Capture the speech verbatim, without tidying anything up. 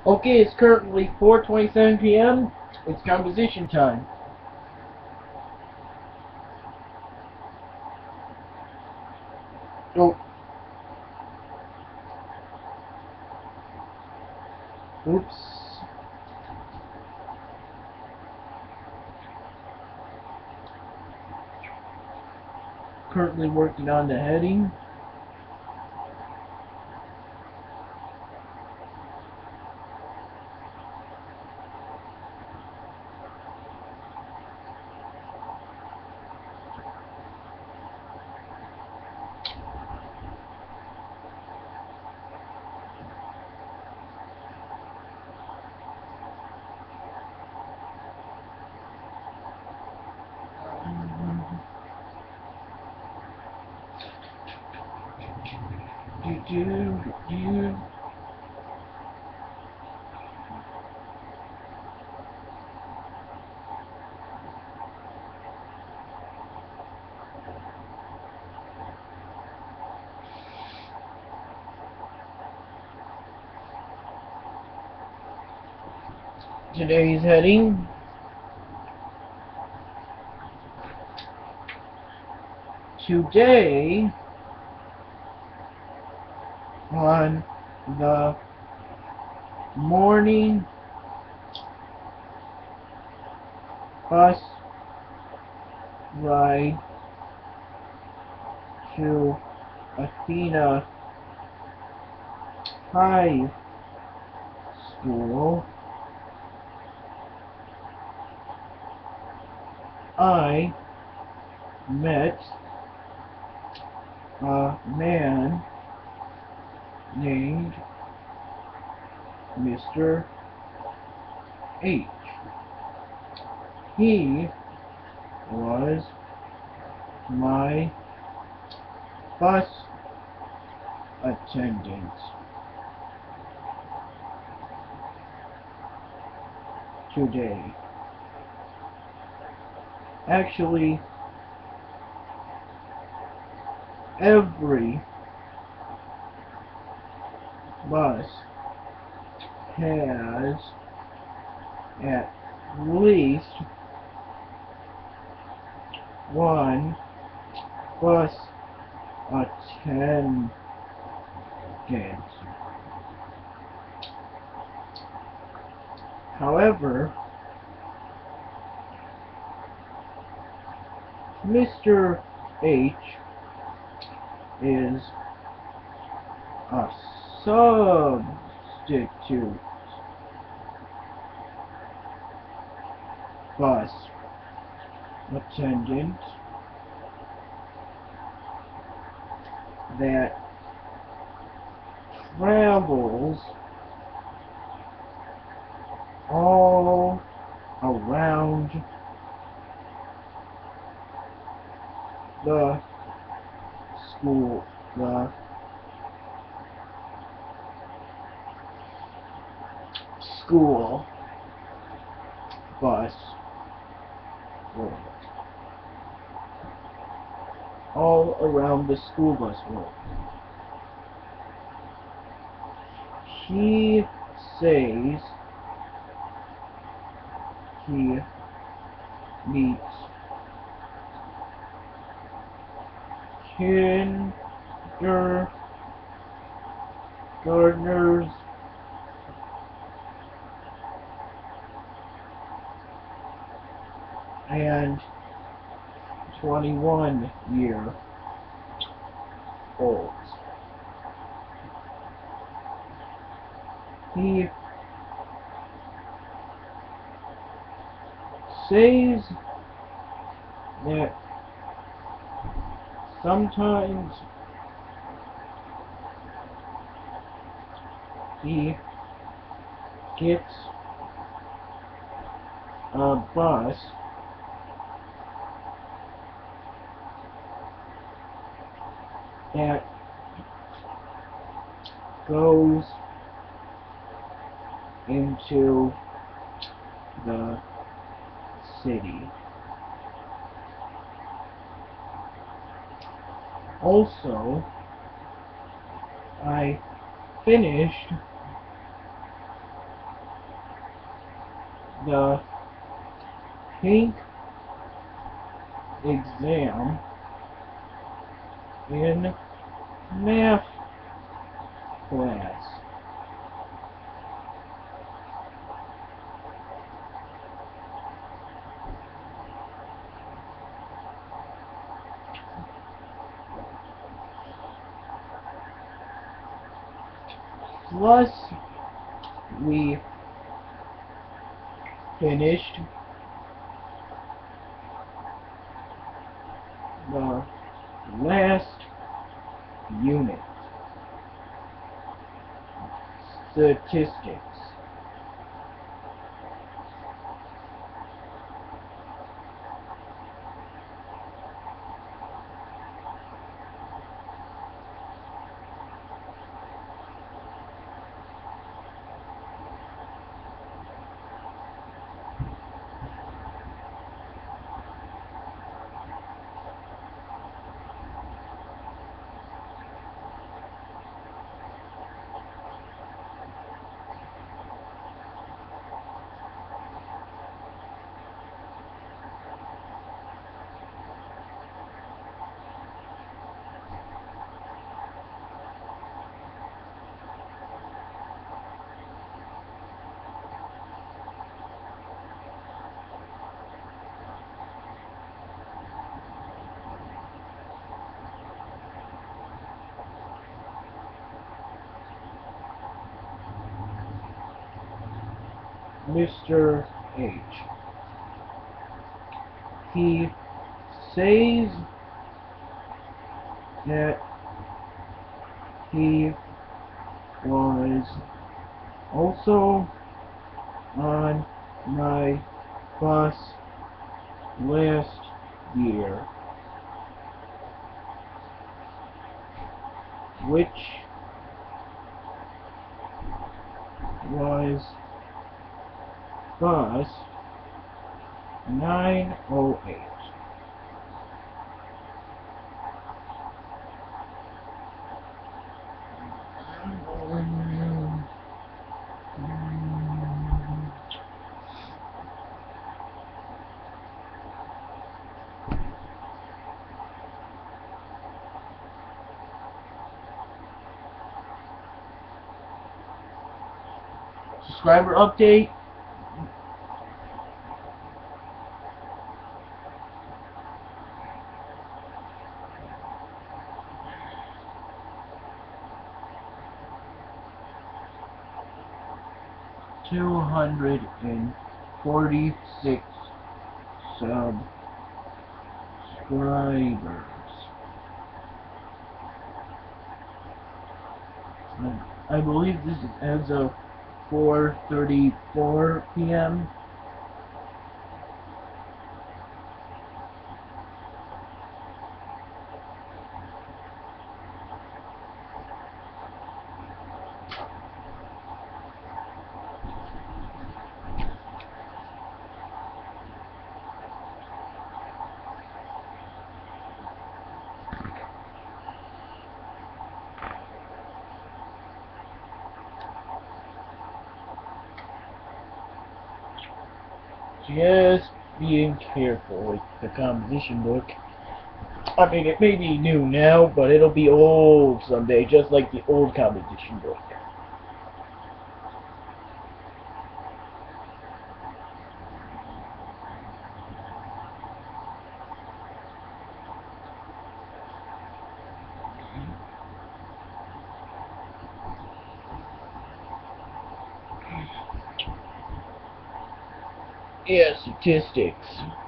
Okay, it's currently four twenty-seven p m It's composition time. Oh. Oops. Currently working on the heading. Do do do. Today's heading. Today, on the morning bus ride to Athena High School, I met a man named Mister H. He was my bus attendant. Today. Actually, every bus has at least one bus attendant. However, Mister H is a substitute bus attendant that travels all around the school, the school bus world. All around the school bus world. He says he meets kindergartners and twenty-one year olds. He says that sometimes he gets a bus that goes into the city. Also, I finished the pink exam in math class. Plus, we finished the last unit, statistics. Mister H. He says that he was also on my bus last year, which was bus nine oh eight. Subscriber update. Two hundred and forty-six subscribers. I believe this is as of four thirty-four p m Just being careful with the composition book. I mean, it may be new now, but it'll be old someday, just like the old composition book. Yeah, statistics.